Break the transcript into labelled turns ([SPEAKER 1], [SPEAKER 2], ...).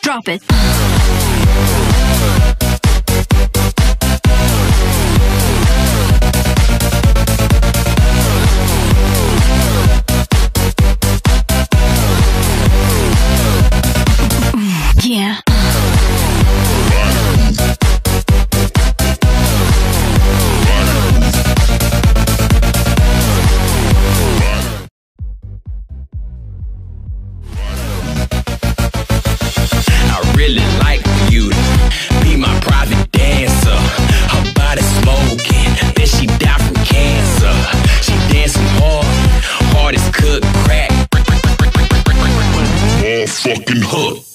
[SPEAKER 1] Drop it. Yeah.
[SPEAKER 2] I really like you to be my private dancer. Her body smoking, then she died from cancer. She dancing hard as cook crack. All fucking hook.